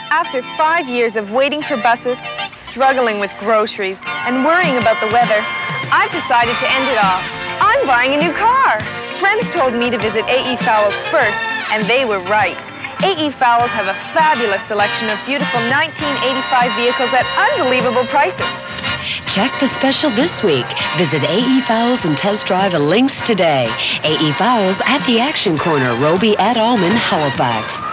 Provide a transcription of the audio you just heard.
After 5 years of waiting for buses, struggling with groceries, and worrying about the weather, I've decided to end it all. I'm buying a new car. Friends told me to visit A.E. Fowles first, and they were right. A.E. Fowles have a fabulous selection of beautiful 1985 vehicles at unbelievable prices. Check the special this week. Visit A.E. Fowles and test drive a Lynx today. A.E. Fowles at the Action Corner, Roby at Alman, Halifax.